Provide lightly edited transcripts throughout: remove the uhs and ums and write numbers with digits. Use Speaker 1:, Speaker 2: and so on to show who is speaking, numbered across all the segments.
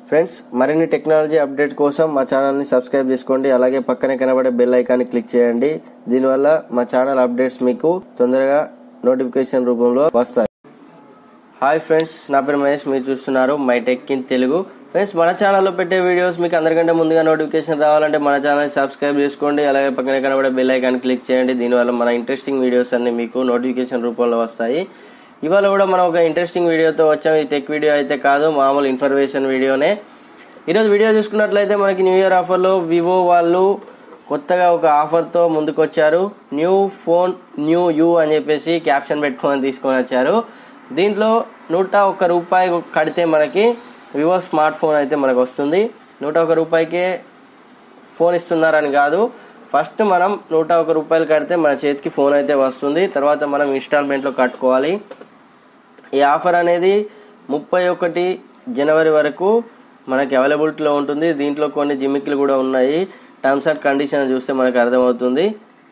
Speaker 1: Friends, మరిన్ని technology update కోసం మా ఛానల్ని సబ్స్క్రైబ్ చేసుకోండి. అలాగే పక్కనే కనబడే బెల్ ఐకాన్ని క్లిక్ చేయండి. దీనివల్ల మా ఛానల్ అప్డేట్స్ మీకు తొందరగా నోటిఫికేషన్ రూపంలో వస్తాయి. హాయ్ ఫ్రెండ్స్, నా పేరు మహేష్. మీరు చూస్తున్నారు my tech in Telugu. Friends, మన ఛానల్లో పెట్టే వీడియోస్ మీకు అందరికంటే ముందుగా నోటిఫికేషన్ రావాలంటే మన ఛానల్ని సబ్స్క్రైబ్ చేసుకోండి. అలాగే పక్కనే కనబడే బెల్ ఐకాన్ని క్లిక్ చేయండి. దీనివల్ల మన ఇంట్రెస్టింగ్ వీడియోస్ అన్ని మీకు నోటిఫికేషన్ రూపంలో వస్తాయి. ఇవాళ కూడా మనం ఒక ఇంట్రెస్టింగ్ వీడియోతో వచ్చాం. ఈ టెక్ వీడియో అయితే కాదు, మామూలు ఇన్ఫర్మేషన్ వీడియోనే. ఈరోజు వీడియో చూసుకున్నట్లయితే మనకి న్యూ ఇయర్ ఆఫర్లో వివో వాళ్ళు కొత్తగా ఒక ఆఫర్తో ముందుకు వచ్చారు. న్యూ ఫోన్ న్యూ యూ అని చెప్పేసి క్యాప్షన్ పెట్టుకొని తీసుకొని వచ్చారు. దీంట్లో ₹101 కడితే మనకి వివో స్మార్ట్ ఫోన్ అయితే మనకు వస్తుంది. ₹101కే ఫోన్ ఇస్తున్నారని కాదు, ఫస్ట్ మనం ₹101 కడితే మన చేతికి ఫోన్ అయితే వస్తుంది. తర్వాత మనం ఇన్స్టాల్మెంట్లో కట్టుకోవాలి. ఈ ఆఫర్ అనేది 31 జనవరి వరకు మనకి అవైలబిలిటీలో ఉంటుంది. దీంట్లో కొన్ని జిమ్మిక్లు కూడా ఉన్నాయి. టర్మ్స్ అండ్ కండిషన్ చూస్తే మనకు అర్థమవుతుంది.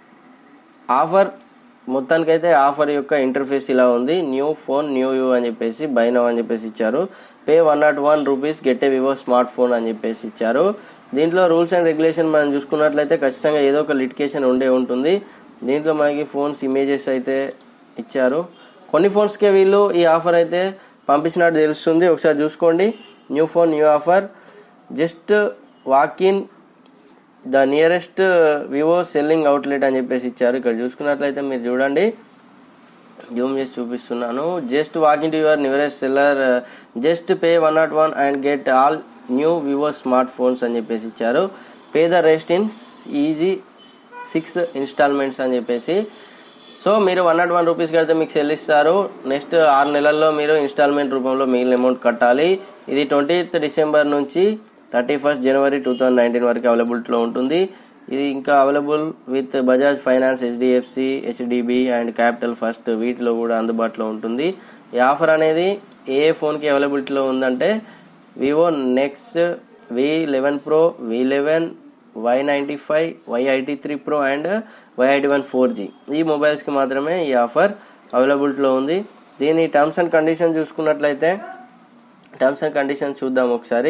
Speaker 1: ఆఫర్ మొత్తానికైతే ఆఫర్ యొక్క ఇంటర్ఫేస్ ఇలా ఉంది. న్యూ ఫోన్ న్యూ యూ అని చెప్పేసి బై నౌ అని చెప్పేసి ఇచ్చారు. Pay ₹101 get a Vivo smart phone అని చెప్పేసి ఇచ్చారు. దీంట్లో రూల్స్ అండ్ రెగ్యులేషన్ మనం చూసుకున్నట్లయితే ఖచ్చితంగా ఏదో ఒక లిటికేషన్ ఉంటుంది. దీంట్లో మనకి ఫోన్స్ ఇమేజెస్ అయితే ఇచ్చారు. కొన్ని ఫోన్స్కే వీళ్ళు ఈ ఆఫర్ అయితే పంపించినట్టు తెలుస్తుంది. ఒకసారి చూసుకోండి. New phone new offer, just walk in the nearest Vivo selling outlet అని చెప్పేసి ఇచ్చారు. ఇక్కడ చూసుకున్నట్లయితే మీరు చూడండి, జూమ్ చేసి చూపిస్తున్నాను. Just walk in to your nearest seller, just pay $101 and get all new Vivo smart phones అని చెప్పేసి ఇచ్చారు. Pay the rest in easy 6 installments అని చెప్పేసి. సో మీరు ₹101 కడితే మీకు సెల్ ఇస్తారు. నెక్స్ట్ 6 నెలల్లో మీరు ఇన్స్టాల్మెంట్ రూపంలో మిగిలిన అమౌంట్ కట్టాలి. ఇది 20th డిసెంబర్ నుంచి 31st జనవరి 2019 వరకు అవైలబిలిటీలో ఉంటుంది. ఇది ఇంకా available with Bajaj finance, HDFC, HDB and Capital First, వీటిలో కూడా అందుబాటులో ఉంటుంది. ఈ ఆఫర్ అనేది ఏ ఫోన్కి అవైలబిలిటీలో ఉందంటే Vivo next V11 Pro, V11, Y95, Y83 Pro and Y81 4G ఈ మొబైల్స్కి మాత్రమే ఈ ఆఫర్ అవైలబిలిటీలో ఉంది. దీని టర్మ్స్ అండ్ కండిషన్ చూసుకున్నట్లయితే టర్మ్స్ అండ్ కండిషన్ చూద్దాం ఒకసారి.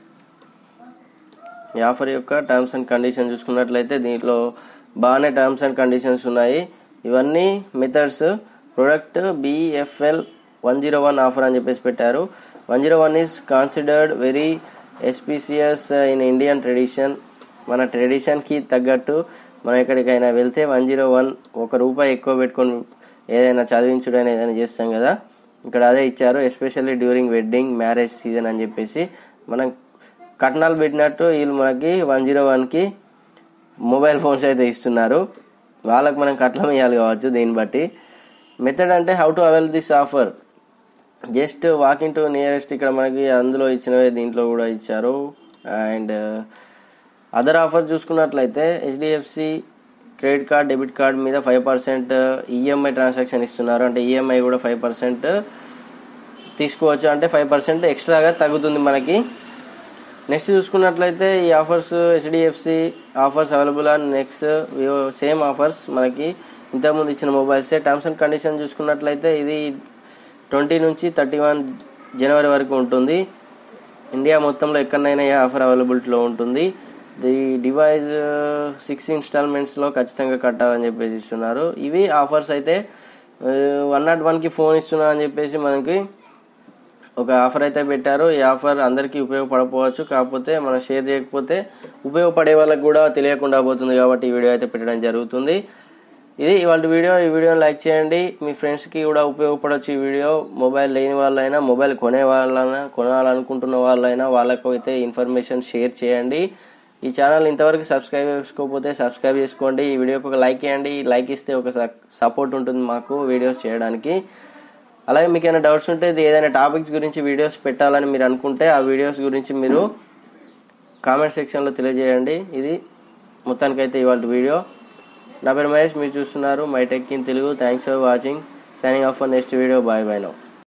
Speaker 1: ఈ ఆఫర్ యొక్క టర్మ్స్ అండ్ కండిషన్ చూసుకున్నట్లయితే దీంట్లో బాగానే టర్మ్స్ అండ్ కండిషన్స్ ఉన్నాయి. ఇవన్నీ మెథడ్స్. ప్రొడక్ట్ BFL 101 ఆఫర్ అని చెప్పేసి పెట్టారు. 101 is considered very auspicious in Indian tradition. మన ట్రెడిషన్కి తగ్గట్టు మనం ఎక్కడికైనా వెళ్తే 101 ₹1 ఎక్కువ పెట్టుకొని ఏదైనా చదివించుడని ఏదైనా చేస్తాం కదా, ఇక్కడ అదే ఇచ్చారు. Especially during wedding, marriage season అని చెప్పేసి మనం కట్నాలు పెట్టినట్టు వీళ్ళు మనకి 101కి మొబైల్ ఫోన్స్ అయితే ఇస్తున్నారు. వాళ్ళకి మనం కట్నం ఇవ్వాలి కావచ్చు దీన్ని బట్టి. మెథడ్ అంటే how to avail this offer, just walking to nearest, ఇక్కడ మనకి అందులో ఇచ్చినవే దీంట్లో కూడా ఇచ్చారు. అండ్ అదర్ ఆఫర్ చూసుకున్నట్లయితే HDFC credit card, debit card మీద 5% EMI ట్రాన్సాక్షన్ ఇస్తున్నారు. అంటే EMI కూడా 5% తీసుకోవచ్చు. అంటే 5% ఎక్స్ట్రాగా తగ్గుతుంది మనకి. నెక్స్ట్ చూసుకున్నట్లయితే ఈ offers HDFC offers available on next Vivo same offers మనకి ఇంతకుముందు ఇచ్చిన మొబైల్సే. టర్మ్స్ అండ్ కండిషన్ చూసుకున్నట్లయితే ఇది 20 నుంచి 31 జనవరి వరకు ఉంటుంది. ఇండియా మొత్తంలో ఎక్కడైనా ఈ ఆఫర్ అవైలబిలిటీలో ఉంటుంది. ది డివైస్ 6 ఇన్స్టాల్మెంట్స్లో ఖచ్చితంగా కట్టాలని చెప్పేసి ఇస్తున్నారు. ఇవి ఆఫర్స్ అయితే 101కి ఫోన్ ఇస్తున్నా అని చెప్పేసి మనకి ఒక ఆఫర్ అయితే పెట్టారు. ఈ ఆఫర్ అందరికీ ఉపయోగపడకపోవచ్చు, కాకపోతే మనం షేర్ చేయకపోతే ఉపయోగపడే వాళ్ళకి కూడా తెలియకుండా పోతుంది కాబట్టి ఈ వీడియో అయితే పెట్టడం జరుగుతుంది. ఇది ఇవాళ వీడియో. ఈ వీడియోని లైక్ చేయండి, మీ ఫ్రెండ్స్కి కూడా ఉపయోగపడవచ్చు ఈ వీడియో. మొబైల్ లేని వాళ్ళైనా, మొబైల్ కొనే వాళ్ళైనా, కొనాలనుకుంటున్న వాళ్ళైనా వాళ్ళకు అయితే ఇన్ఫర్మేషన్ షేర్ చేయండి. ఈ ఛానల్ ఇంతవరకు సబ్స్క్రైబ్ చేసుకోకపోతే సబ్స్క్రైబ్ చేసుకోండి. ఈ వీడియోకి ఒక లైక్ చేయండి. లైక్ ఇస్తే ఒక సపోర్ట్ ఉంటుంది మాకు వీడియోస్ చేయడానికి. అలాగే మీకు ఏమైనా డౌట్స్ ఉంటే ఏదైనా టాపిక్స్ గురించి వీడియోస్ పెట్టాలని మీరు అనుకుంటే ఆ వీడియోస్ గురించి మీరు కామెంట్ సెక్షన్లో తెలియజేయండి. ఇది మొత్తానికైతే ఇవాళ వీడియో. నా పేరు మహేష్, మీరు చూస్తున్నారు my tech in Telugu. Thanks for watching. Signing off for next video. Bye now.